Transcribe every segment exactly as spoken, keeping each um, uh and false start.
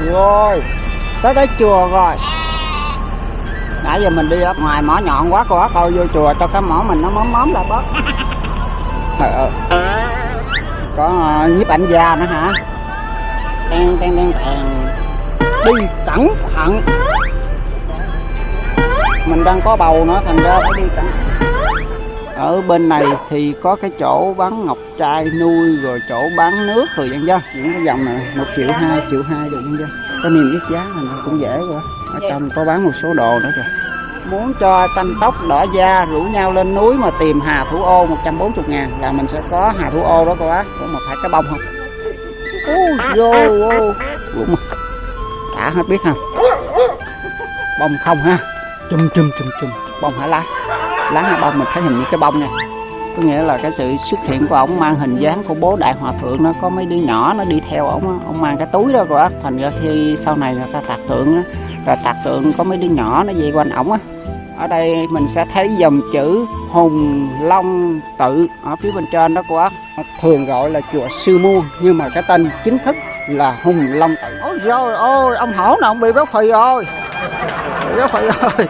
rồi, tới tới chùa rồi. Nãy giờ mình đi ở ngoài mỏ nhọn quá, cô coi vô chùa cho cái mỏ mình nó móm móm ra bớt. Ờ, có uh, nhiếp ảnh gia nữa hả? Ten ten ten ten. Đi cẩn thận. Mình đang có bầu nữa thành ra phải đi cẩn thận. Ở bên này thì có cái chỗ bán ngọc trai nuôi, rồi chỗ bán nước rồi dân dân. Những cái dòng này một triệu hai, triệu hai được dân dân. Có niêm yết giá này cũng dễ rồi. Ở trong có bán một số đồ nữa kìa. Muốn cho xanh tóc đỏ da rủ nhau lên núi mà tìm hà thủ ô một trăm bốn mươi ngàn là mình sẽ có hà thủ ô đó cô á. Có một phải cái bông không? Ôi dồi ôi. Đã hết biết không? Bông không ha. Chum chum chum chum. Bông hả lá? Lá hay bông mình thấy hình như cái bông nha. Có nghĩa là cái sự xuất hiện của ổng mang hình dáng của bố Đại Hòa Thượng, nó có mấy đứa nhỏ nó đi theo ổng, ổng mang cái túi đó rồi á. Thành ra khi sau này người ta tạc tượng á, rồi tạc tượng có mấy đứa nhỏ nó dây quanh ổng á. Ở đây mình sẽ thấy dòng chữ Hùng Long Tự ở phía bên trên đó cô á. Thường gọi là chùa Sư Muôn nhưng mà cái tên chính thức là Hùng Long Tự. Ôi trời ơi, ông hổ nào ông bị béo phì rồi. Bị béo phì rồi.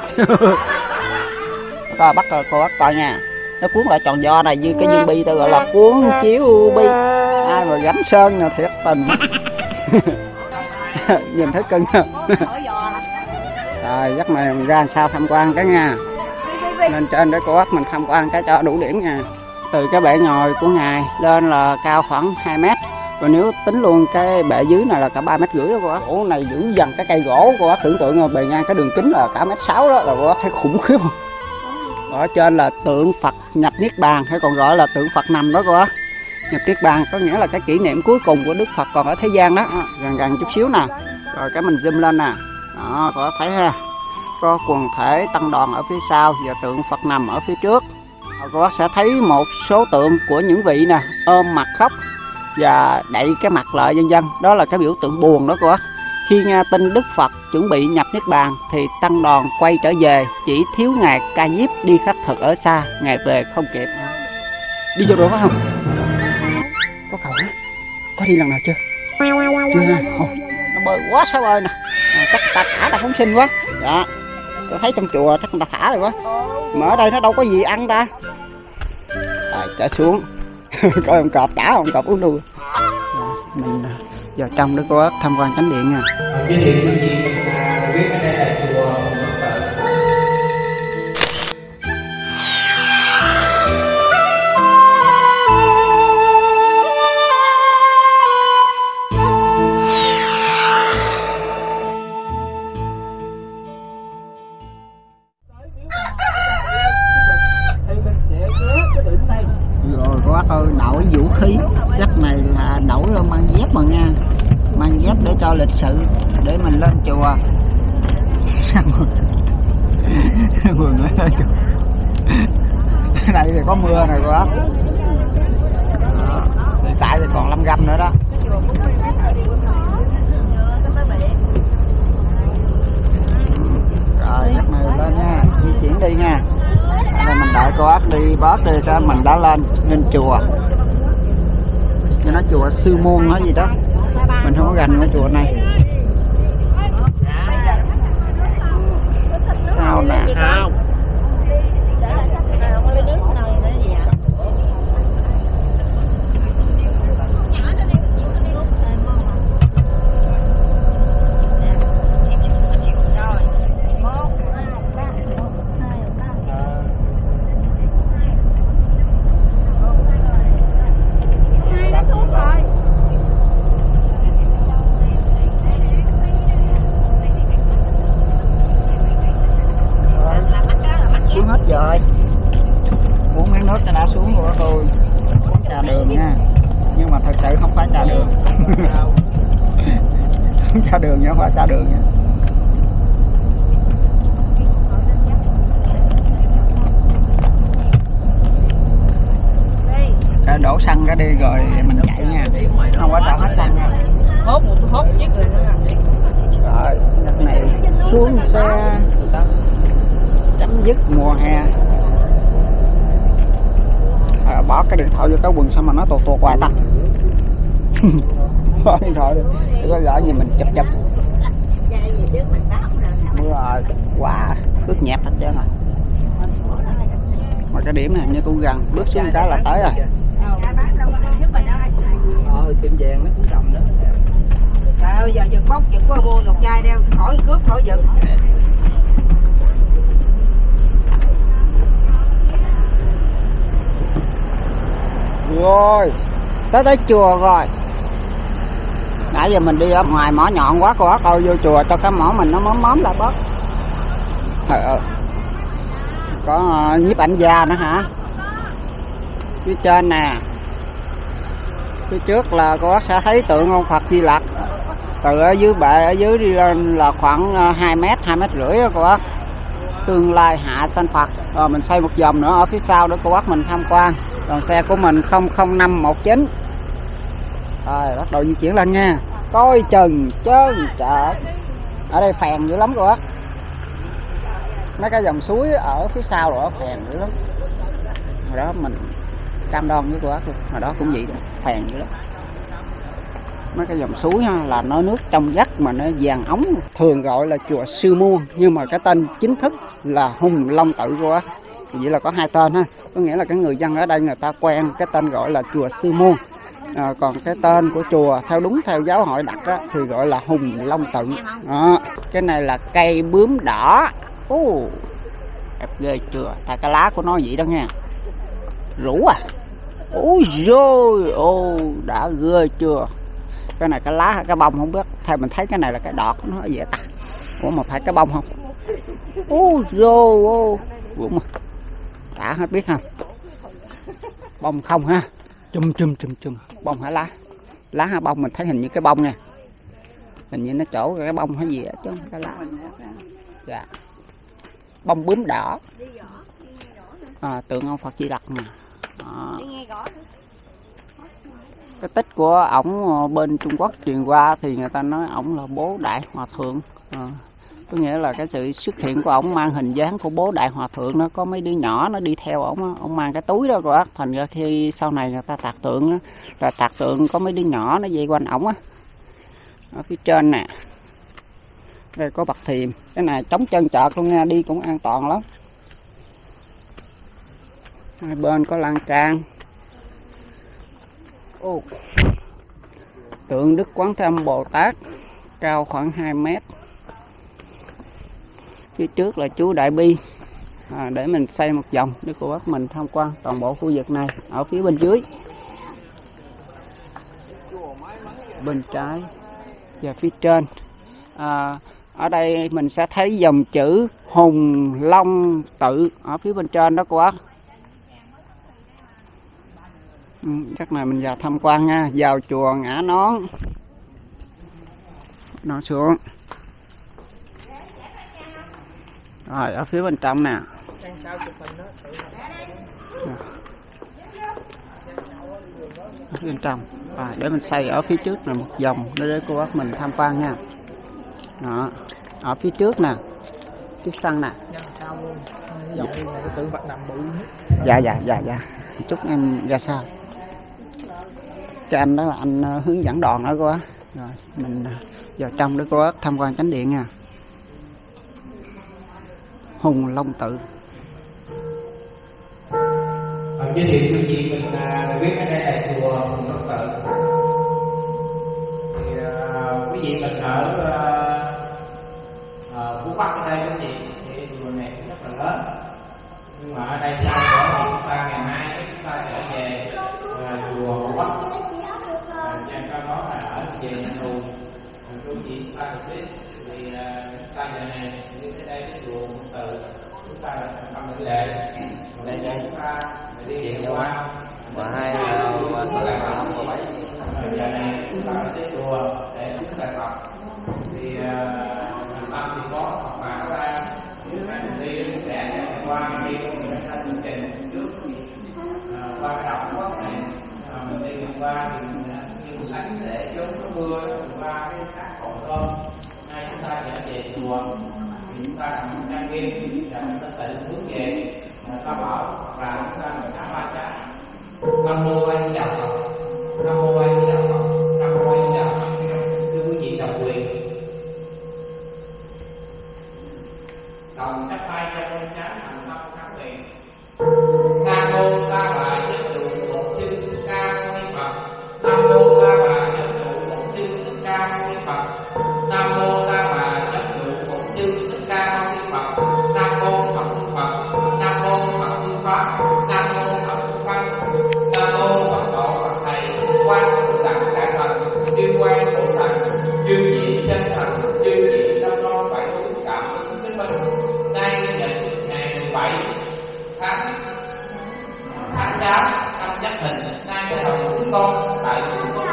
Coi bắt rồi cô á, coi nha. Nó cuốn lại tròn do này như cái viên bi tôi gọi là cuốn chiếu bi. Ai mà gánh sơn nè thiệt tình. Nhìn thấy cưng không? Rồi dắt này mình ra làm sao tham quan cái nha. Lên trên để cô bác mình tham quan cái cho đủ điểm nha. Từ cái bệ ngồi của ngài lên là cao khoảng hai mét. Rồi nếu tính luôn cái bệ dưới này là cả ba mét rưỡi đó cô bác. Gỗ này giữ dần cái cây gỗ cô bác, tưởng tượng bề ngang cái đường kính là cả mét sáu đó, là cô bác thấy khủng khiếp không? Ở trên là tượng Phật nhập niết bàn, hay còn gọi là tượng Phật nằm đó cô bác. Nhập niết bàn có nghĩa là cái kỷ niệm cuối cùng của Đức Phật còn ở thế gian đó. À, gần gần chút xíu nè. Rồi cái mình zoom lên nè. Đó, có thấy ha. Có quần thể tăng đoàn ở phía sau và tượng Phật nằm ở phía trước. Cô bác sẽ thấy một số tượng của những vị nè ôm mặt khóc và đậy cái mặt lại vân vân. Đó là cái biểu tượng buồn đó cô bác. Khi nghe tin Đức Phật chuẩn bị nhập niết bàn thì tăng đoàn quay trở về, chỉ thiếu ngài Ca Diếp đi khất thực ở xa, ngài về không kịp. Đi vô rồi phải không? Có cầu hả? Có đi lần nào chưa? Chưa ha? Ôi, nó bơi quá sao bơi nè. À, chắc ta thả ta phóng sinh quá. Dạ. Tôi thấy trong chùa chắc người ta thả rồi quá. Mà ở đây nó đâu có gì ăn ta. Rồi trở xuống. Coi ông cọp đã, ông cọp uống đuôi. Mình vào trong để có tham quan chánh điện nha. Cái điện của chị biết ở đây là chùa. Đổi vũ khí, chắc này là đổi mang dép mà nha, mang dép để cho lịch sự để mình lên chùa. Cái này thì có mưa này quá, hiện tại thì còn năm găm nữa đó. Rồi chắc này lên nha, di chuyển đi nha. Rồi mình đợi cô ác đi bớt đi cho mình đã lên lên chùa. Cho nó chùa Sư Muôn nói gì đó. Mình không có gần cái chùa này. Sao nè? Không. Rồi uống miếng nước cho đã xuống của tôi, uống trà đường nha, nhưng mà thật sự không phải trà đường. Trà đường nhưng không phải trà đường nha. Để đổ xăng ra đi rồi mình chạy nha, không có sợ hết xăng nha. Hốt một hốt chiếc rồi nữa. Rồi cái này xuống xe chấm dứt mùa hè. À, bỏ cái điện thoại vô cái quần sao mà nó tuột tuột hoài ta. Bỏ điện thoại đi, để có gỡ gì mình chụp chụp. Rồi quá bước nhẹp hết trơn rồi. Mà cái điểm này như cũng gần, bước xuống cái là tới rồi. Ờ, tiệm vàng nó cũng cầm đó. Trời ơi, giờ giật bốc, giật có mua ngọc trai đeo, khỏi cướp, khỏi giật. Rồi, tới tới chùa rồi. Nãy giờ mình đi ở ngoài mỏ nhọn quá, quá coi vô chùa cho cái mỏ mình nó móm móm lại bớt. Trời ơi. Có uh, nhiếp ảnh gia nữa hả? Phía trên nè. Phía trước là cô bác sẽ thấy tượng ông Phật Di Lặc. Từ ở dưới bệ ở dưới đi lên là khoảng hai mét, hai mét rưỡi đó cô bác. Tương lai hạ sanh Phật. Rồi mình xoay một vòng nữa ở phía sau để cô bác mình tham quan. Đoàn xe của mình không không năm một chín. Rồi bắt đầu di chuyển lên nha. Coi chừng chơn chợ. Ở đây phèn dữ lắm cô bác. Mấy cái dòng suối ở phía sau rồi phèn dữ lắm. Rồi đó mình cam đoan với cô bác luôn. Rồi đó cũng vậy đó, phèn dữ lắm. Mấy cái dòng suối ha, là nó nước trong vắt mà nó vàng ống. Thường gọi là chùa Sư Muôn, nhưng mà cái tên chính thức là Hùng Long Tự cô bác. Vậy là có hai tên ha. Có nghĩa là cái người dân ở đây người ta quen cái tên gọi là chùa Sư Muôn. À, còn cái tên của chùa theo đúng theo giáo hội đặt á, thì gọi là Hùng Long Tự. Đó. Cái này là cây bướm đỏ. Ô, đẹp ghê chưa? Tại cái lá của nó vậy đó nha. Rủ à. Ôi rồi, ô đã ghê chưa? Cái này cái lá cái bông không biết. Theo mình thấy cái này là cái đọt nó vậy ta. Ủa mà phải cái bông không? Ôi rồi, ô. Ủa mà đã hết biết không? Bông không ha. Chum chum chum chum. Bông hả lá? Lá hả bông mình thấy hình như cái bông nha. Hình như nó chỗ cái bông hay gì á chứ cái lá. Dạ. Bông bướm đỏ. À, tượng ông Phật Di Lặc nè. Cái tích của ổng bên Trung Quốc truyền qua thì người ta nói ổng là bố Đại Hòa Thượng. À, có nghĩa là cái sự xuất hiện của ổng mang hình dáng của bố Đại Hòa Thượng. Nó có mấy đứa nhỏ nó đi theo ổng, ổng mang cái túi đó cô bác. Thành ra khi sau này người ta tạc tượng đó, là tạc tượng có mấy đứa nhỏ nó dây quanh ổng á. Ở phía trên nè. Đây có bậc thềm. Cái này chống chân chợt luôn nha, đi cũng an toàn lắm. Hai bên có lan can. Ô. Tượng Đức Quán Thế Âm Bồ Tát cao khoảng hai mét. Phía trước là chú Đại Bi. À, để mình xoay một vòng để cô bác mình tham quan toàn bộ khu vực này. Ở phía bên dưới, bên trái và phía trên. À, ở đây mình sẽ thấy dòng chữ Hùng Long Tự ở phía bên trên đó cô bác. Ừ, chắc này mình vào tham quan nha. Vào chùa ngã nón. Nó xuống. Rồi ở phía bên trong nè. Ở phía bên trong. À, để mình xây ở phía trước là một vòng để, để cô bác mình tham quan nha. Đó. Ở phía trước nè. Trước sân nè. Dạ dạ dạ dạ. Chúc em ra sao. Cho anh đó là anh hướng dẫn đoàn đó cô bác. Rồi mình vào trong để cô bác tham quan chánh điện nha. Hùng Long Tự. Giới thiệu quý vị mình biết ở đây là chùa Hùng Long Tự. Thì uh, quý vị mình ở uh, Phú Bắc ở đây quý vị thì chùa này cũng rất là lớn. Nhưng mà ở đây sau đó thì chúng ta ngày mai chúng ta trở về uh, chùa Hồ Bắc. Và trong đó là ở về nhà tù. Quý vị chúng ta được biết thì uh, chúng ta giờ này như thế đây cái chùa Hùng Tự chúng ta là tâm định lệ. Đây đây chúng ta đi điện qua và hai tuần lễ năm của bảy giờ này chúng ta ở tới chùa để chúng ta tập thì mình tâm thì có học bà ở đây mình đi sẽ qua mình đi mình sẽ thanh chương trình trước thì qua cái đầu quốc này mình đi qua thì mình như mình lánh để trốn nó mưa qua cái các hồ tôm nay chúng ta trở về chùa thì chúng ta làm trang nghiêm và chúng ta tự hướng về ta bảo và chúng ta mình thả ba trái Nam mô A Di Đà Phật, Nam mô A Di Đà Phật, Nam mô A Di Đà Phật. Thưa quý vị đồng quyền,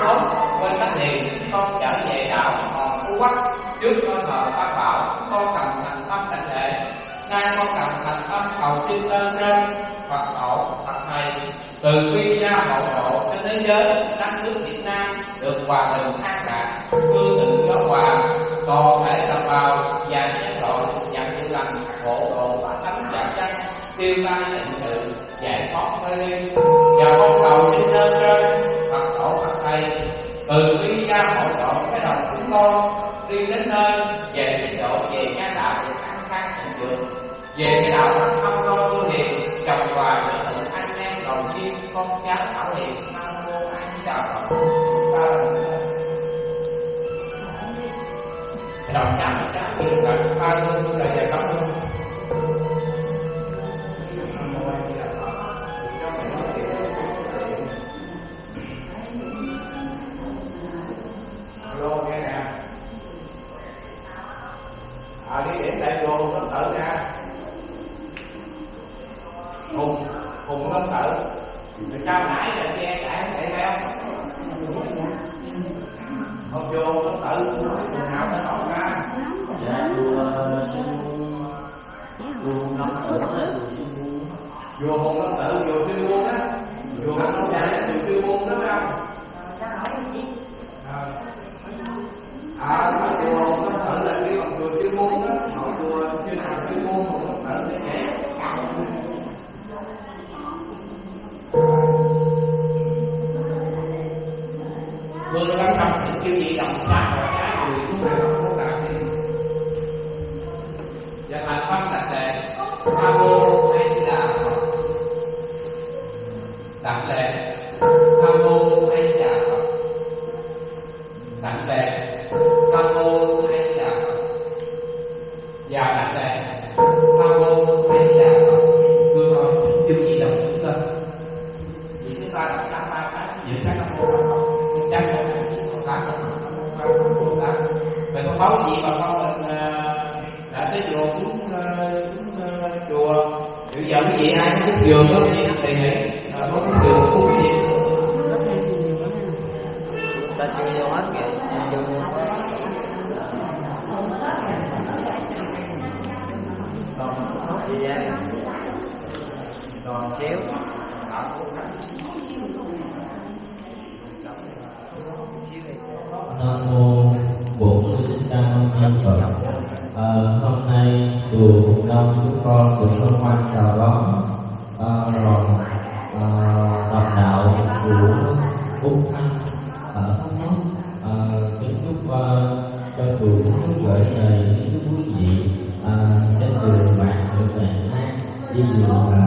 tốt quên tất niệm, con trở về đạo hòn Phú Quốc. Trước ngôi thờ Pháp Bảo, con cầm thành tâm đảnh lễ. Nay con cầm thành tâm cầu xin lên trên Phật tổ, Phật thầy, từ bi gia hộ độ cho thế giới đất nước Việt Nam được hòa bình an lạc, mưa từng gió hòa, toàn thể đồng bào và nhân loại nhận chữ lành hộ độ và tánh giả chân, tiêu tai tịnh sự, giải thoát mê ly. Và con cầu xin lên trên Phật tổ, Phật thầy, từ bi gia hộ độ cái đồng chúng con đi đến nơi về chế độ về gia đạo được an khang thịnh vượng, về cái đạo Phật âm lo tu hiền, chồng hòa trở thành anh em đồng viên, con cháu thảo hiền. Nam mô A Di Đà Phật. Đồng cháu một cháu thì là ba luôn là về cấm luôn. Nam mô A Di Đà Phật. Alo nghe nè. À, đi đến đại vô Lâm Tử nha. Hùng, Hùng Lâm Tử. Rồi sao nãy giờ xe chạy không chạy theo? Không vô Lâm Tử, đường nào nó nổi ra. Dạ, vua vua Lâm Tử tới Vua Hùng Lâm Tử, vua Phiêu Buôn á. Vua Hùng Lâm Tử, vua Phiêu Buôn đó phải không? À, nói chùa Hùng Lâm Tử là kêu bằng chùa Phiêu Buôn đó. Nói chùa chuyên hành Phiêu Buôn Hùng Lâm Tử để nhẹ. Vương lắm xong thì kêu gì đồng sát và trái người cũng là không có làm gì. Và thành pháp sạch lệ Nam mô A Di Đà Phật. Đảnh lễ Nam mô A Di Đà Phật. Đảnh lễ Nam mô A Di Đà Phật. Và đảnh lễ Nam mô A Di Đà Phật. Vương nói kêu gì đồng chúng ta. Vì chúng ta đọc tám ba cái giữa các Nam mô A Di Đà Phật. Chắc là về thông báo gì bà con mình đã tới chùa cũng chùa bây giờ cái gì ai cũng giường đó gì đề nghị có cũng giường cũng cái gì ta chưa vô hết kìa, chưa vô còn gì vậy? Còn xíu Nam mô Bổn Sư Thích Ca Mâu Ni Phật. À, hôm nay chùa Hùng Đông chúng con được hân hoan chào đón à, rồi à, đồng đạo của Úc Thanh ở Thốt Nốt. À, kính chúc uh, cho chùa chúng gửi lời chúc quý vị à, trên đường bạn được bình an đi đường là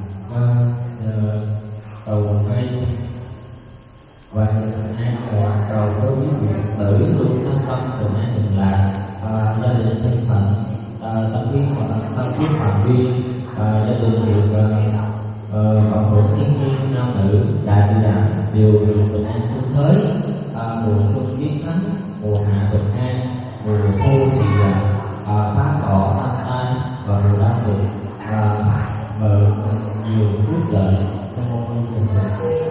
cầu may và an toàn cầu với quý vị tử luôn thân tâm bình an bình lạc, gia đình thân thạnh, tâm huyết tâm huyết hòa viên, gia đình được bảo hộ thiên nhiên nam nữ đại bi đà đều được bình an trung thới, mùa xuân viết thắng, mùa hạ bình an, mùa thu thì phá cỏ thanh an và mùa đau được mở nhiều phước lợi trong môn tình hình.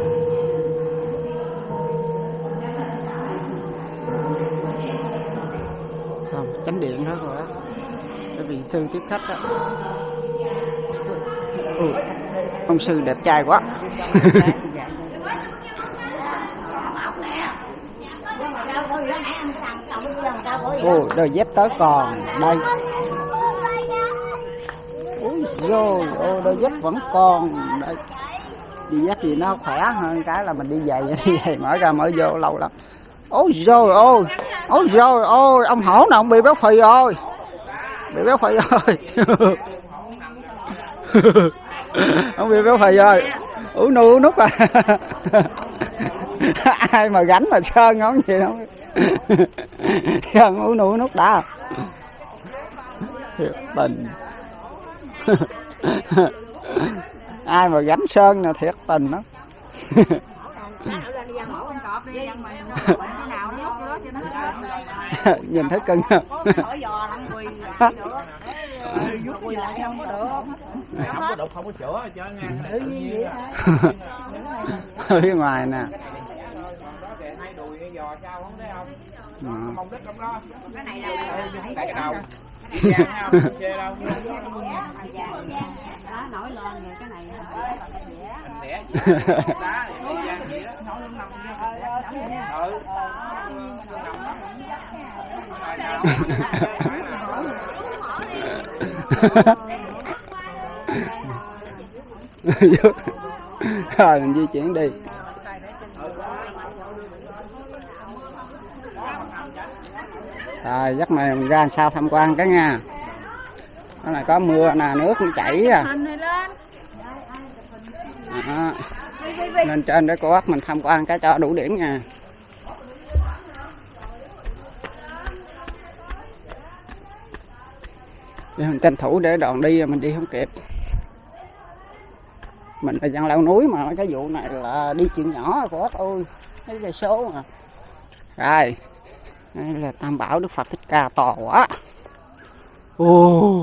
Xong chánh điện đó rồi á, cái vị sư tiếp khách đó. Ừ, ông sư đẹp trai quá. Ồ, đôi dép tới còn đây. Ôi rồi, ô đôi dép vẫn còn đây. Đi dép gì nó khỏe hơn cái là mình đi giày, đi giày mở ra mở vô lâu lắm. Ôi rồi ôi, ôi rồi ôi, ông hổ nào ông bị béo phì rồi, bị béo phì rồi. Ông bị béo phì rồi, uống nu uống nút à. Ai mà gánh mà sơn không gì đâu. Sơn uống nu uống nút đã. Thiệt tình. Ai mà gánh sơn là thiệt tình đó. Nhìn thấy cưng không? Không có đục, không có sữa hết trơn nha. Ở phía ngoài nè. hai đùi giò sao không thấy không? Ừ. Mông đít trong đó. Cái này đâu? Không cái đầu. Vàng không? Không chê đâu. Đó nổi lên rồi cái này. Mình đẻ đá thì vàng gì đó. Nổi lên nằm ừ. Rồi mình di chuyển đi. Rồi dắt mày mình ra sao tham quan cái nha. Đó là có mưa nè, nước cũng chảy à. Đó. Lên trên để cô bác mình tham quan cái cho đủ điểm nha. Để mình tranh thủ để đoạn đi mình đi không kịp. Mình là dân leo núi mà cái vụ này là đi chuyện nhỏ của bác ơi. Mấy cây số mà. Rồi. Đây là Tam Bảo Đức Phật Thích Ca to quá. Ồ.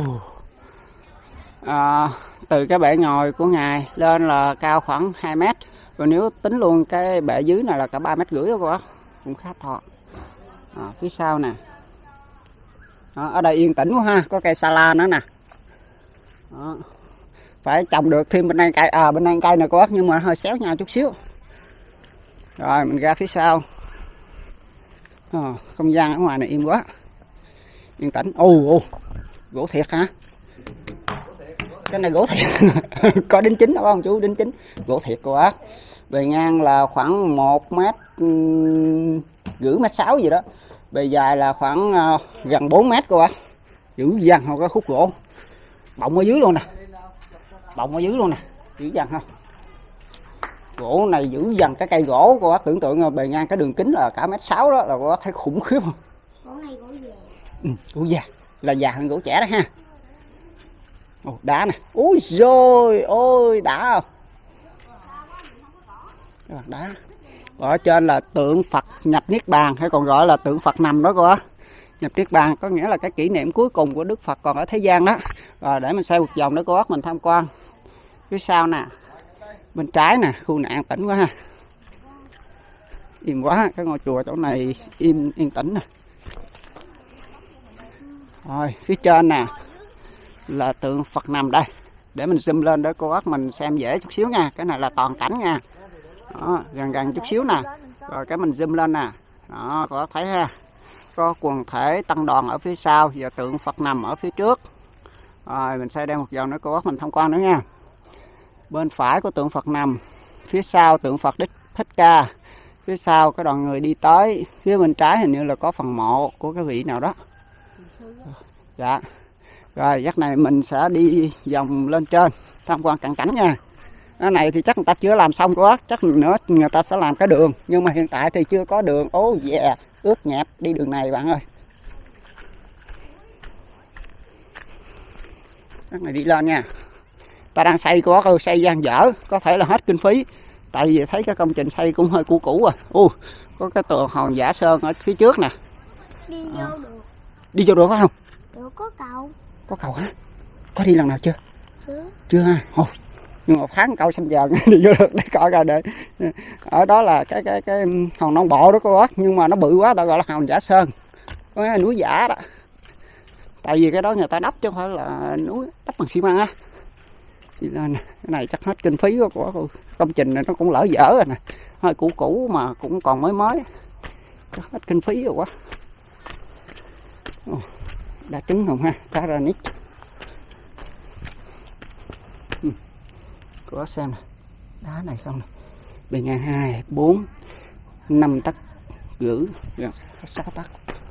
À, từ cái bệ ngồi của ngài lên là cao khoảng hai mét. Rồi nếu tính luôn cái bệ dưới này là cả ba mét rưỡi đó cô bác. Cũng khá to. À, phía sau nè. Đó, ở đây yên tĩnh quá ha, có cây sa la nữa nè. Đó. Phải trồng được thêm bên đây cây à bên đây cây này cô bác, nhưng mà hơi xéo nhau chút xíu. Rồi mình ra phía sau. À, không gian ở ngoài này im quá. Yên tĩnh. Ồ ồ. Gỗ thiệt hả? Cái này gỗ thiệt. Có đính chính đâu không chú? Đính chính. Gỗ thiệt cô bác. Bề ngang là khoảng một mét rưỡi mét sáu gì đó. Bề dài là khoảng uh, gần bốn mét cô bác. Dữ dằn không có khúc gỗ. Bọng ở dưới luôn nè. Bọng ở dưới luôn nè. Dữ dằn không? Gỗ này dữ dằn cái cây gỗ cô bác tưởng tượng bề ngang cái đường kính là cả mét sáu đó là cô bác thấy khủng khiếp không? Gỗ này gỗ già. Ừ, gỗ già. Là già hơn gỗ trẻ đó ha. Ồ, đá nè. Ôi rồi ôi đã không? Cái mặt đá. Ở trên là tượng Phật nhập Niết Bàn hay còn gọi là tượng Phật nằm đó cô á. Nhập Niết Bàn có nghĩa là cái kỷ niệm cuối cùng của Đức Phật còn ở thế gian đó. Rồi để mình xoay một vòng để cô bác mình tham quan. Phía sau nè. Bên trái nè, khu này an tĩnh quá ha. Im quá, cái ngôi chùa chỗ này im yên tĩnh nè. Rồi, phía trên nè là tượng Phật nằm đây. Để mình zoom lên để cô bác mình xem dễ chút xíu nha. Cái này là toàn cảnh nha. Đó, gần gần chút xíu nè. Rồi cái mình zoom lên nè. Đó, cô bác thấy ha. Có quần thể tăng đoàn ở phía sau và tượng Phật nằm ở phía trước. Rồi mình xoay đây một vòng nữa cô bác mình tham quan nữa nha. Bên phải của tượng Phật nằm, phía sau tượng Phật Đích Thích Ca, phía sau cái đoàn người đi tới, phía bên trái hình như là có phần mộ của cái vị nào đó. Dạ. Rồi dắt này mình sẽ đi vòng lên trên tham quan cận cảnh nha. Cái này thì chắc người ta chưa làm xong quá, chắc nữa người ta sẽ làm cái đường, nhưng mà hiện tại thì chưa có đường. Ố dè, yeah, ướt nhẹp đi đường này bạn ơi. Cái này đi lên nha. Ta đang xây của ơi, xây gian dở, có thể là hết kinh phí. Tại vì thấy cái công trình xây cũng hơi cũ cũ rồi. Ô, có cái tường hòn giả sơn ở phía trước nè. Đi vô à. Được. Đi vô được phải không? Được, có cầu. Có cầu hả? Có đi lần nào chưa? Chưa. Chưa ha. Ồ, nhưng mà tháng cầu xanh giờ đi vô được để coi coi để. Ở đó là cái cái cái hòn non bộ đó cô bác, nhưng mà nó bự quá ta gọi là hòn giả sơn. Có cái núi giả đó. Tại vì cái đó người ta đắp chứ không phải là núi đắp bằng xi măng á. Đi lên cái này chắc hết kinh phí của công trình này, nó cũng lỡ dở rồi nè, hơi cũ cũ mà cũng còn mới mới, chắc hết kinh phí rồi quá. Ồ, đá trứng không ha, đá granite. Ừ. Có xem nè, đá này không nè, bề ngang hai bốn năm tấc rưỡi gần sáu tấc.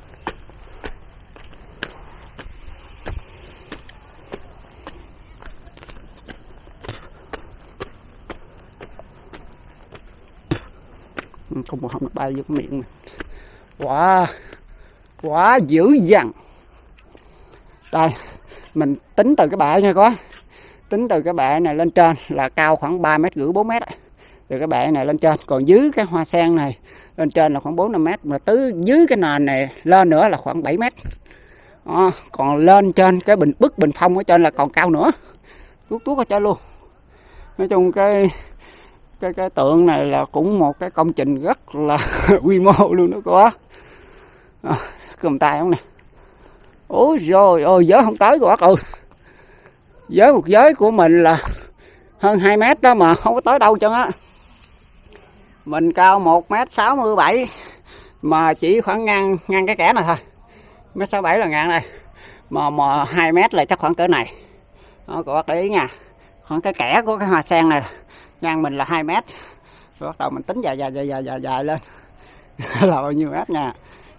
Không một không bay vô cái miệng này. Wow, quá dữ dằn. Đây mình tính từ cái bệ nha có, tính từ cái bệ này lên trên là cao khoảng ba mét rưỡi bốn mét. Từ cái bệ này lên trên, còn dưới cái hoa sen này lên trên là khoảng bốn năm mét, mà tứ dưới cái nền này lên nữa là khoảng bảy mét. À, còn lên trên cái bình bức bình phong ở trên là còn cao nữa, tuốt tuốt ở trên luôn. Nói chung cái cái cái tượng này là cũng một cái công trình rất là quy mô luôn đó cô bác. À, cầm tay không nè. Ôi rồi ôi giới không tới cô bác ơi. Giới một giới của mình là hơn hai mét đó mà không có tới đâu chân á. Mình cao một mét sáu mươi bảy mà chỉ khoảng ngang ngang cái kẻ này thôi. Mét sáu bảy là ngang đây. Mà mà hai mét là chắc khoảng cỡ này. Đó cô bác để ý nha. Khoảng cái kẻ của cái hoa sen này ngang mình là hai mét. Rồi bắt đầu mình tính dài dài dài dài dài, dài lên. Là bao nhiêu mét nha.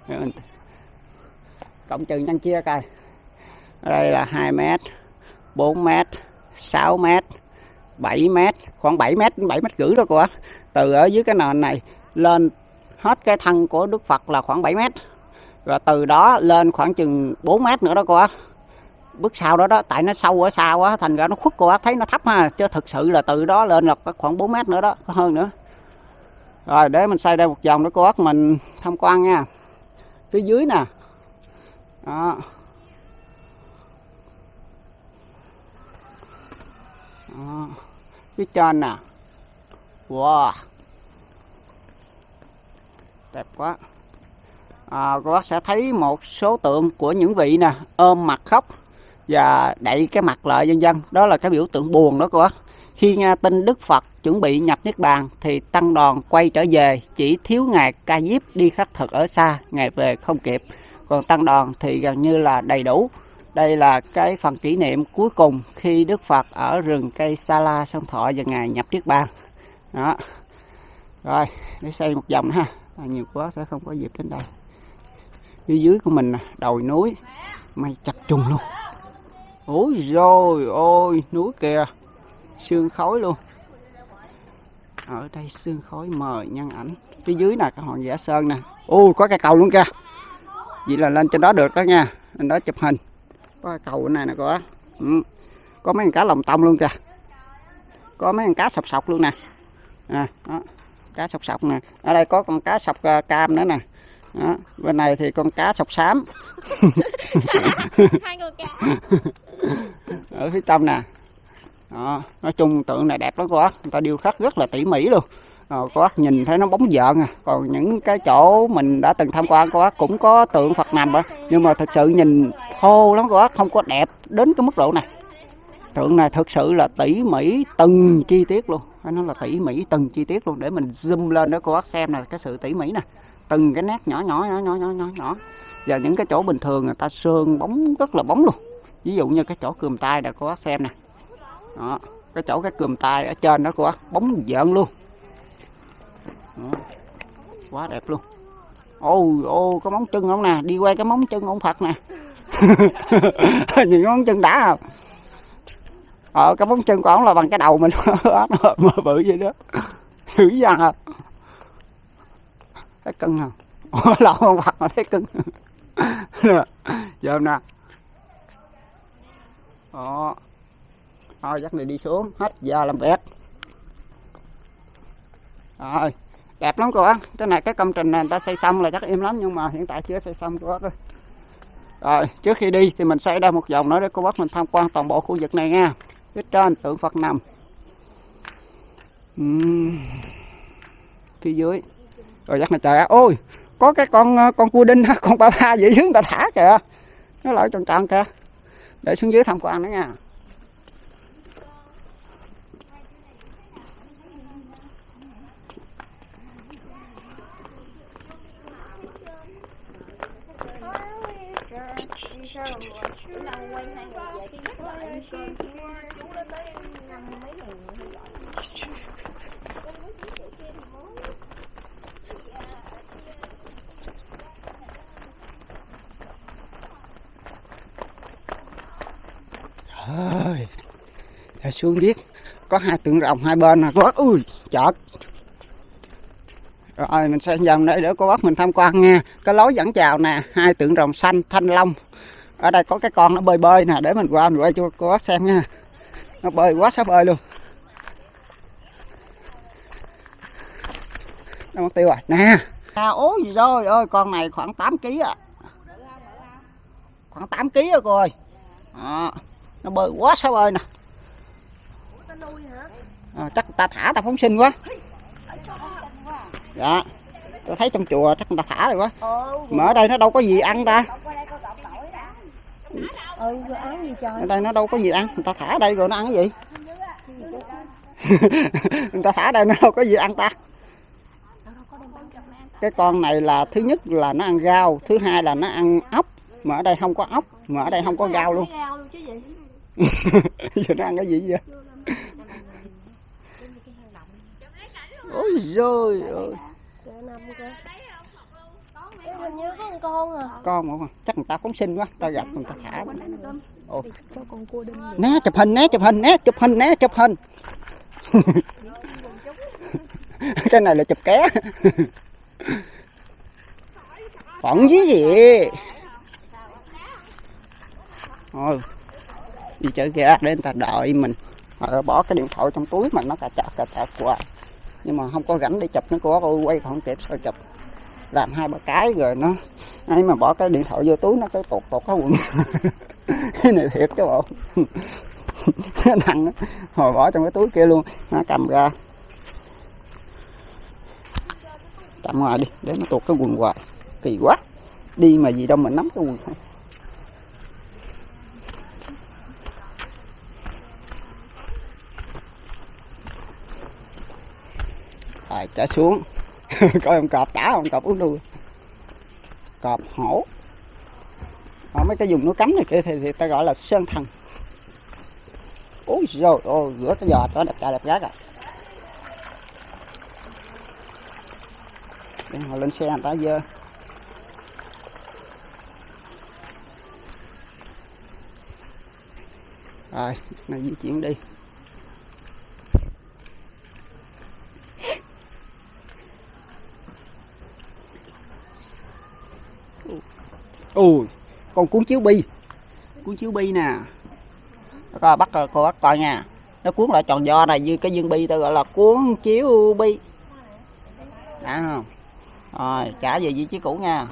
Cộng trừ nhân chia coi. Ở đây là hai mét, bốn mét, sáu mét, bảy mét, khoảng bảy mét đến bảy mét rưỡi đó cô bác. Từ ở dưới cái nền này lên hết cái thân của Đức Phật là khoảng bảy mét. Rồi từ đó lên khoảng chừng bốn mét nữa đó cô bác. Bước sau đó đó, tại nó sâu ở xa quá thành ra nó khuất cô bác thấy nó thấp ha, chứ thực sự là từ đó lên là khoảng bốn mét nữa đó, có hơn nữa. Rồi để mình xoay ra một vòng đó cô bác mình tham quan nha. Phía dưới nè. Đó. Đó. Phía trên nè. Wow. Đẹp quá. À, cô bác sẽ thấy một số tượng của những vị nè ôm mặt khóc và đậy cái mặt lại vân vân. Đó là cái biểu tượng buồn đó cô bác. Khi nghe tin Đức Phật chuẩn bị nhập Niết Bàn thì tăng đoàn quay trở về, chỉ thiếu ngài Ca Diếp đi khất thực ở xa, ngài về không kịp. Còn tăng đoàn thì gần như là đầy đủ. Đây là cái phần kỷ niệm cuối cùng khi Đức Phật ở rừng cây Sa La Sông Thọ và ngài nhập Niết Bàn. Đó. Rồi, để xây một vòng ha. À, nhiều quá sẽ không có dịp đến đây. Phía dưới của mình nè, đồi núi, mây chập trùng luôn. Ôi rồi ôi, núi kìa, sương khói luôn. Ở đây sương khói mờ nhân ảnh. Phía dưới nè, cái hòn Giả Sơn nè. Ôi, có cái cầu luôn kìa. Vậy là lên trên đó được đó nha. Lên đó chụp hình. Có cái cầu này nè cô bác. Ừ. Có mấy con cá lồng tông luôn kìa. Có mấy con cá sọc sọc luôn nè. À, đó. Cá sọc sọc nè. Ở đây có con cá sọc cam nữa nè. Đó. Bên này thì con cá sọc xám. Hai con cá. Ở phía trong nè. Đó. Nói chung tượng này đẹp lắm cô bác. Người ta điêu khắc rất là tỉ mỉ luôn. Ờ, cô bác nhìn thấy nó bóng vợn à. Còn những cái chỗ mình đã từng tham quan cô bác cũng có tượng Phật nằm đó. Nhưng mà thực sự nhìn thô lắm cô bác. Không có đẹp đến cái mức độ này. Tượng này thực sự là tỉ mỉ từng chi tiết luôn. Nó là tỉ mỉ từng chi tiết luôn. Để mình zoom lên đó cô bác xem nè. Cái sự tỉ mỉ nè. Từng cái nét nhỏ nhỏ nhỏ nhỏ nhỏ nhỏ nhỏ. Và những cái chỗ bình thường người ta sơn bóng rất là bóng luôn. Ví dụ như cái chỗ cườm tay nè cô bác xem nè. Đó. Cái chỗ cái cườm tay ở trên đó cô bác bóng vợn luôn. Đó. Quá đẹp luôn. Ôi ô có móng chân không nè. Đi quay cái móng chân ông Phật nè. Nhìn cái móng chân đã không? Ờ cái móng chân của ông là bằng cái đầu mình. Mơ bự vậy đó. Thử rằng à. Thấy cưng không? Ủa lộn ông Phật mà thấy cưng. Giờ nè. Đó. Thôi dắt này đi xuống. Hết giờ làm việc. Rồi. Đẹp lắm cô bác. Cái này cái công trình này người ta xây xong là chắc im lắm. Nhưng mà hiện tại chưa xây xong cô bác ơi. Rồi trước khi đi thì mình xây ra một vòng nữa để cô bác mình tham quan toàn bộ khu vực này nha. Phía trên tượng Phật nằm. Uhm. Phía dưới. Rồi dắt này trời ơi. Ôi có cái con con cua đinh con ba ba vậy dưới người ta thả kìa. Nó lại tròn tròn kìa. Để xuống dưới tham quan nữa nha. Ơi, ta xuống biết có hai tượng rồng hai bên nè, có ui chợt. Rồi mình sẽ vòng đây để cô bác mình tham quan nha. Cái lối dẫn chào nè, hai tượng rồng xanh thanh long. Ở đây có cái con nó bơi bơi nè, để mình qua mình quay cho cô bác xem nha. Nó bơi quá sao bơi luôn. Nó mất tiêu rồi nè. À, ôi rồi ơi, con này khoảng tám ký à. Khoảng tám ký đó cô ơi. Đó. Nó bơi quá sao bơi nè. À, chắc người ta thả ta phóng sinh quá. Dạ, tôi thấy trong chùa chắc người ta thả rồi quá. Mà ở đây nó đâu có gì ăn ta. Ừ, ăn gì trời. Ở đây nó đâu có gì ăn, người ta thả ở đây rồi nó ăn cái gì? Người ta thả ở đây nó đâu có gì ăn ta. Cái con này là thứ nhất là nó ăn rau, thứ hai là nó ăn ốc, mà ở đây không có ốc, mà ở đây không có rau luôn. Giờ nó ăn cái gì vậy? Ôi giời ơi. Hình như có một con à. Con mà chắc người ta phóng sinh quá, ta gặp người ta thả. Ồ. Né chụp hình, né chụp hình, né chụp hình, né chụp hình. Cái này là chụp ké. Phỏng gì gì. Thôi đi chở ga để người ta đợi mình. Rồi bỏ cái điện thoại trong túi mà nó cà chạc cà chạc qua. Nhưng mà không có rảnh để chụp nó có quay không kịp sao chụp. Làm hai ba cái rồi nó ấy mà bỏ cái điện thoại vô túi nó cái tụt tụt cái quần. Cái này thiệt chứ bộ. Nặng hồi bỏ trong cái túi kia luôn. Nó cầm ra. Cầm ngoài đi để nó tuột cái quần hoài. Kỳ quá. Đi mà gì đâu mà nắm cái quần không. Rồi trở xuống. Coi ông cọp đã không, cọp uống đuôi. Cọp hổ. Ở mấy cái vùng núi cấm này kia thì, thì ta gọi là sơn thần. Ôi rồi ôi, rửa cái giò đó đẹp trai đẹp gái à. Để họ lên xe người ta dơ. Rồi, này di chuyển đi. Ui, con cuốn chiếu bi. Cuốn chiếu bi nè. Coi bắt cô bắt coi nha. Nó cuốn lại tròn do này như cái viên bi ta gọi là cuốn chiếu bi. Đã không? Rồi, trả về vị trí cũ nha.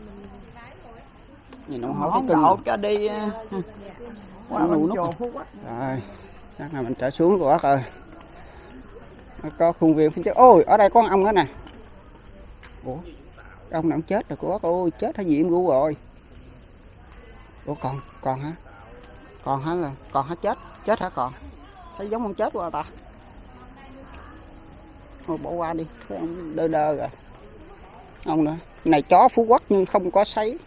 Nhìn nó hỏi cái cưng cho đi. Quá nụ nút. Rồi, chắc là mình trở xuống của bác ơi. Nó có khuôn viên phía trước. Ôi, ở đây có con ong nữa nè. Ủa, ông nào chết rồi của bác ơi, chết hay gì em gu rồi. Ủa còn, còn hả? Còn hả là, còn hả chết? Chết hả còn? Thấy giống ông chết quá ta. Thôi bỏ qua đi, cái ông đơ đơ rồi. Ông nữa, này chó Phú Quốc nhưng không có sấy.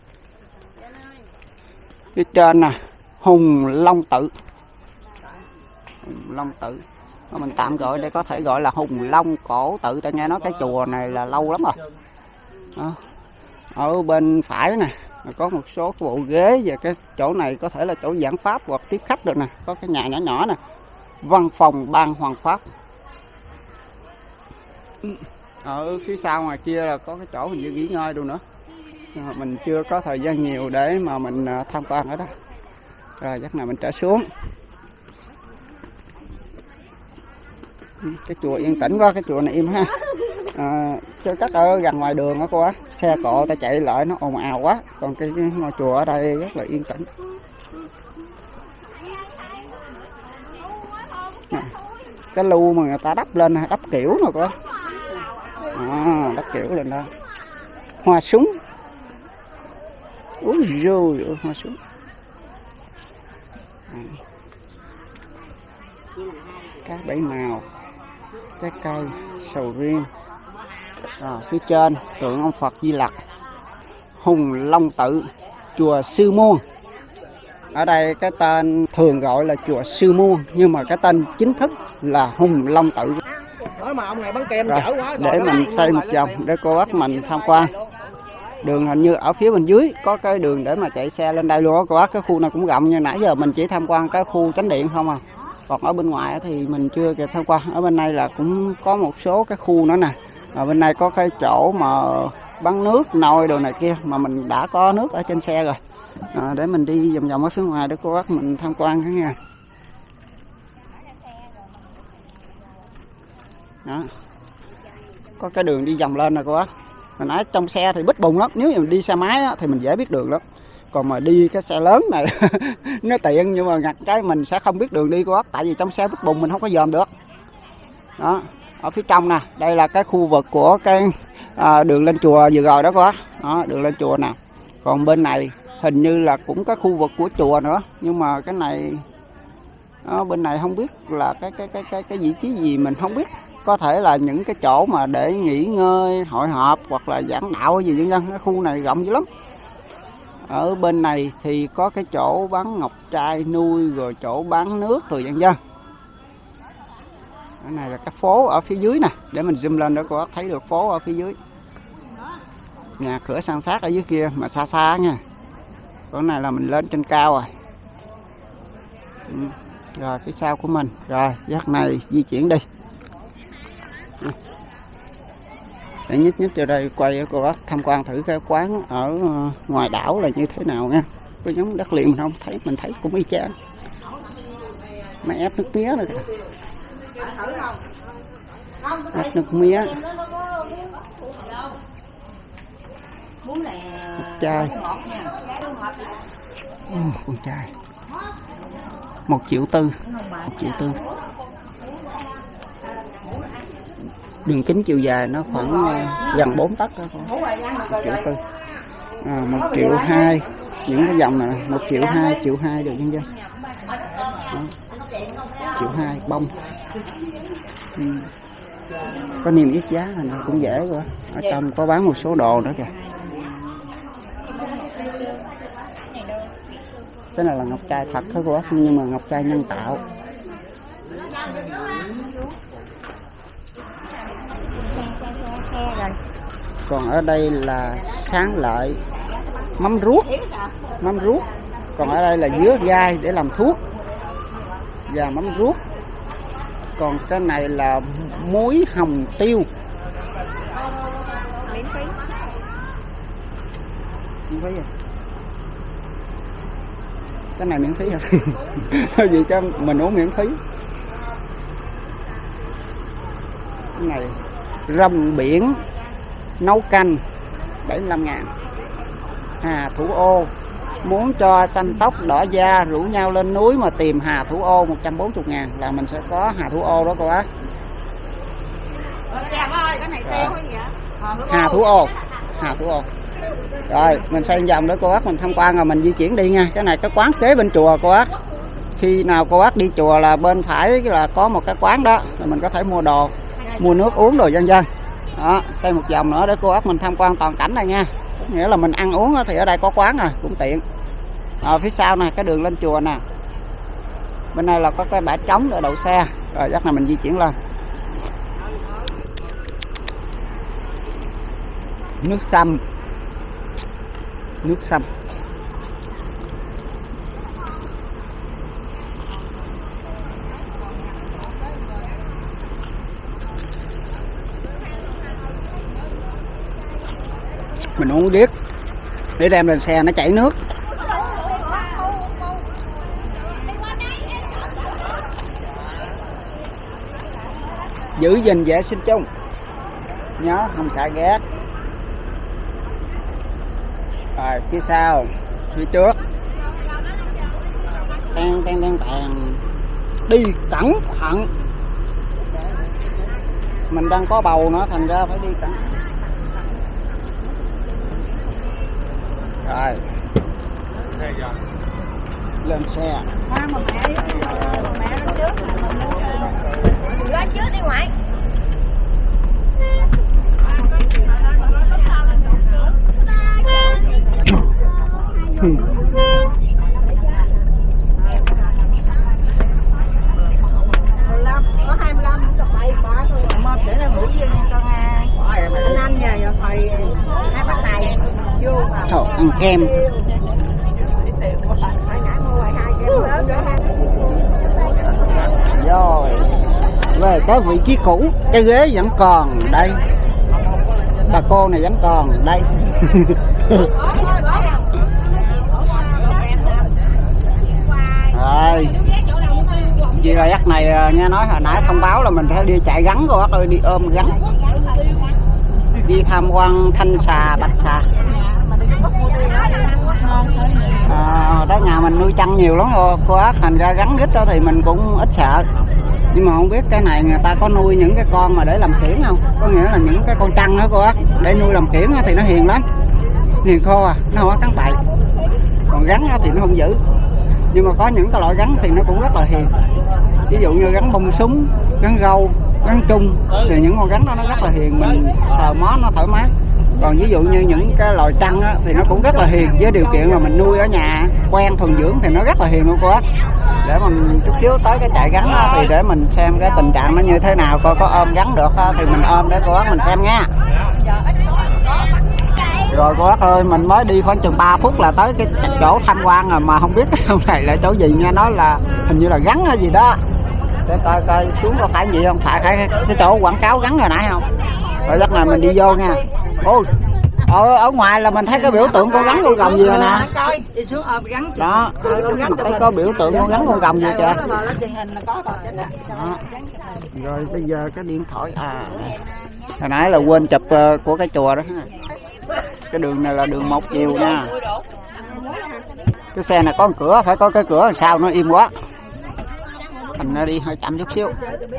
Phía trên nè, Hùng Long Tự. Hùng Long Tự. Mình tạm gọi đây có thể gọi là Hùng Long Cổ Tự. Ta nghe nói cái chùa này là lâu lắm rồi. Đó. Ở bên phải nè có một số cái bộ ghế và cái chỗ này có thể là chỗ giảng pháp hoặc tiếp khách được nè. Có cái nhà nhỏ nhỏ nè, văn phòng ban hoàng pháp. Ở phía sau ngoài kia là có cái chỗ mình như nghỉ ngơi đâu nữa, nhưng mà mình chưa có thời gian nhiều để mà mình tham quan ở đó. Rồi chắc nào mình trở xuống. Cái chùa yên tĩnh quá, cái chùa này im ha. À, chứ cắt ở gần ngoài đường đó cô á, xe cộ ta chạy lại nó ồn ào quá. Còn cái ngôi chùa ở đây rất là yên tĩnh. À, cái lu mà người ta đắp lên, đắp kiểu nè cô. À, đắp kiểu lên đó. Hoa súng. Úi dồi ôi, hoa súng. À. Cá bảy màu, trái cây, sầu riêng. À, phía trên tượng ông Phật Di Lặc, Hùng Long Tự, chùa Sư Muôn. Ở đây cái tên thường gọi là chùa Sư Muôn, nhưng mà cái tên chính thức là Hùng Long Tự. Mà ông này bán kem rồi, chở quá, để mình xoay một vòng để cô bác mình tham quan. Đường hình như ở phía bên dưới có cái đường để mà chạy xe lên đây luôn á cô bác. Cái khu này cũng rộng, như nãy giờ mình chỉ tham quan cái khu chánh điện không à. Còn ở bên ngoài thì mình chưa kịp tham quan. Ở bên này là cũng có một số cái khu nữa nè. Ở bên này có cái chỗ mà bán nước nồi đồ này kia mà mình đã có nước ở trên xe rồi. À, để mình đi vòng vòng ở phía ngoài để cô bác mình tham quan cái nha. Đó. Có cái đường đi vòng lên nè cô bác. Hồi nãy trong xe thì bít bùng lắm. Nếu như mình đi xe máy á, thì mình dễ biết đường lắm. Còn mà đi cái xe lớn này nó tiện, nhưng mà ngặt cái mình sẽ không biết đường đi cô bác. Tại vì trong xe bít bùng mình không có dòm được. Đó, ở phía trong nè, đây là cái khu vực của cái à, đường lên chùa vừa rồi đó cô bác. Đó, đường lên chùa nè. Còn bên này hình như là cũng có khu vực của chùa nữa, nhưng mà cái này đó, bên này không biết là cái cái cái cái cái vị trí gì mình không biết. Có thể là những cái chỗ mà để nghỉ ngơi, hội họp hoặc là giảng đạo gì vân vân. Cái khu này rộng dữ lắm. Ở bên này thì có cái chỗ bán ngọc trai nuôi, rồi chỗ bán nước rồi vân vân. Cái này là cái phố ở phía dưới nè, để mình zoom lên để cô bác thấy được phố ở phía dưới. Nhà cửa san sát ở dưới kia mà xa xa nha. Còn này là mình lên trên cao rồi. Ừ. Rồi phía sau của mình. Rồi dắt này di chuyển đi. Ừ. Để nhích nhích cho đây quay cho cô bác tham quan thử cái quán ở ngoài đảo là như thế nào nha. Có giống đất liền mình không thấy, mình thấy cũng y chang. Máy ép nước mía nữa kìa. Ép nước mía. Con trai. Ừ, con trai. Một triệu tư. Một triệu tư. Đường kính chiều dài nó khoảng uh, gần bốn tấc đó con. Một triệu tư. À, một triệu hai. Những cái dòng này một triệu hai, triệu hai được nhân dân. Triệu hai bông. Ừ. Có niêm yết giá là nó cũng dễ quá. Ở trong có bán một số đồ nữa kìa. Cái này là ngọc trai thật thôi cô bác, nhưng mà ngọc trai nhân tạo. Còn ở đây là sáng lợi mắm ruốc, mắm ruốc. Còn ở đây là dứa gai để làm thuốc và mắm ruốc. Còn cái này là muối hồng tiêu. Miễn phí. Miễn phí à? Cái này miễn phí hả? Thôi gì cho mình uống miễn phí. Cái này rong biển nấu canh bảy mươi lăm ngàn. Hà thủ ô. Muốn cho xanh tóc đỏ da rủ nhau lên núi mà tìm hà thủ ô một trăm bốn mươi ngàn là mình sẽ có hà thủ ô đó cô bác. Hà thủ ô. Hà thủ ô. Rồi mình xoay vòng để cô bác mình tham quan rồi mình di chuyển đi nha. Cái này cái quán kế bên chùa cô bác. Khi nào cô bác đi chùa là bên phải là có một cái quán đó, là mình có thể mua đồ, mua nước uống rồi vân vân. Đó, xoay một vòng nữa để cô bác mình tham quan toàn cảnh này nha. Nghĩa là mình ăn uống thì ở đây có quán rồi cũng tiện. Ở phía sau này cái đường lên chùa nè. Bên này là có cái bãi trống để đậu xe. Rồi chắc là mình di chuyển lên. Nước sâm. Nước sâm. Mình uống biết để đem lên xe nó chảy nước. Giữ gìn vệ sinh chung, nhớ không xả ghét. Rồi phía sau, phía trước, tan tan tan tàn, đi cẩn thận. Mình đang có bầu nữa thành ra phải đi cẩn thận. Rồi lên xe. Lên trước đi ngoại. Có hai mươi lăm chục bảy ba thôi. Một để là mũi riêng con anh anh giờ giờ phải hai bát này vô vào. Thôi ăn kem. Rồi về tới vị trí cũ, cái ghế vẫn còn đây, bà cô này vẫn còn đây. Rồi vì là dắt này nghe nói hồi nãy thông báo là mình phải đi chạy gắn rồi bác ơi, đi ôm gắn, đi tham quan thanh xà bạch xà. À, đó nhà mình nuôi chăn nhiều lắm rồi cô bác, thành ra gắn rít đó thì mình cũng ít sợ. Nhưng mà không biết cái này người ta có nuôi những cái con mà để làm kiển không, có nghĩa là những cái con trăng đó cô bác, để nuôi làm kiển thì nó hiền lắm, hiền khô à, nó không có cắn bậy. Còn rắn thì nó không dữ, nhưng mà có những cái loại rắn thì nó cũng rất là hiền, ví dụ như rắn bông súng, rắn gâu, rắn trung, thì những con rắn đó nó rất là hiền, mình sờ mó nó thoải mái. Còn ví dụ như những cái loài trăng á, thì nó cũng rất là hiền, với điều kiện là mình nuôi ở nhà quen thuần dưỡng thì nó rất là hiền luôn cô bác. Để mình chút xíu tới cái trại rắn á, thì để mình xem cái tình trạng nó như thế nào, coi có ôm rắn được á, thì mình ôm để cô bác mình xem nha. Rồi cô bác ơi, mình mới đi khoảng chừng ba phút là tới cái chỗ tham quan rồi, mà không biết cái chỗ này là chỗ gì nha, nói là hình như là rắn hay gì đó. Để coi coi xuống có phải gì không, phải cái, cái chỗ quảng cáo rắn hồi nãy không. Rồi lúc này mình đi vô nha. Ôi, ở, ở ngoài là mình thấy cái biểu tượng con rắn con rồng gì rồi nè. Đó, thấy có biểu tượng con rắn con rồng gì kìa. Đó. Rồi bây giờ cái điện thoại à, hồi nãy là quên chụp của cái chùa đó. Cái đường này là đường một chiều nha. Cái xe này có một cửa, phải có cái cửa làm sao nó im quá, thành ra đi hơi chậm chút xíu.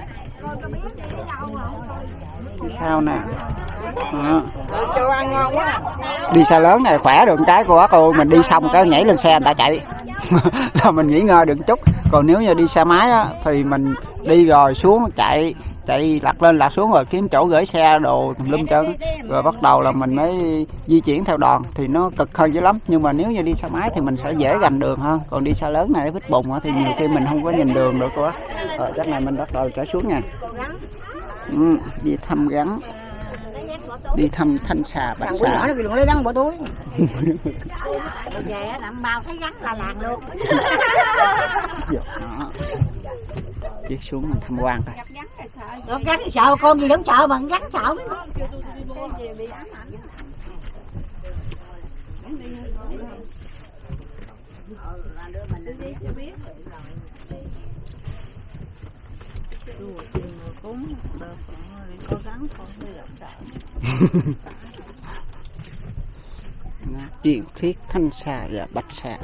Sao nè. À. Đi xe lớn này khỏe được cái cô bác ơi, mình đi xong cái nhảy lên xe người ta chạy là mình nghỉ ngơi được chút. Còn nếu như đi xe máy á, thì mình đi rồi xuống chạy chạy lật lên lật xuống rồi kiếm chỗ gửi xe đồ tùm lum chân, rồi bắt đầu là mình mới di chuyển theo đoàn thì nó cực hơn dữ lắm. Nhưng mà nếu như đi xe máy thì mình sẽ dễ gành đường hơn, còn đi xe lớn này vít bùn thì nhiều khi mình không có nhìn đường được cô bác. Rồi chắc này mình bắt đầu trở xuống nha. Ừ, đi thăm rắn, đi thăm thanh xà bạch xà. Nó lấy rắn bỏ túi. Về làm bao thấy rắn là làng luôn. Chiếc xuống mình tham quan thôi. Rắn sợ con gì cũng sợ bằng rắn sợ. Truyền thuyết thanh xà và bạch xà.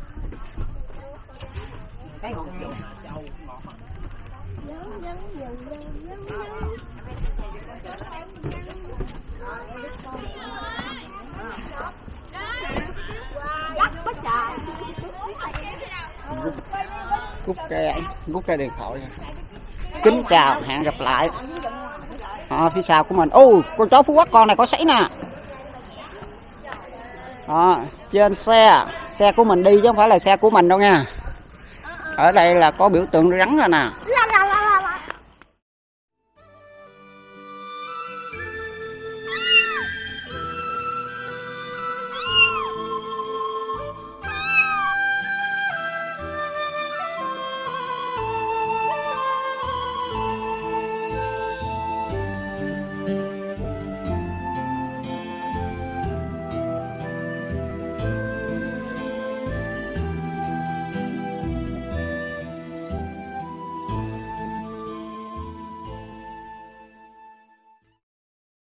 Rút cái rút cái điện thoại. Kính chào, hẹn gặp lại. À, phía sau của mình, ô con chó Phú Quốc con này có sấy nè. Đó, trên xe xe của mình đi chứ không phải là xe của mình đâu nha. Ở đây là có biểu tượng rắn rồi nè.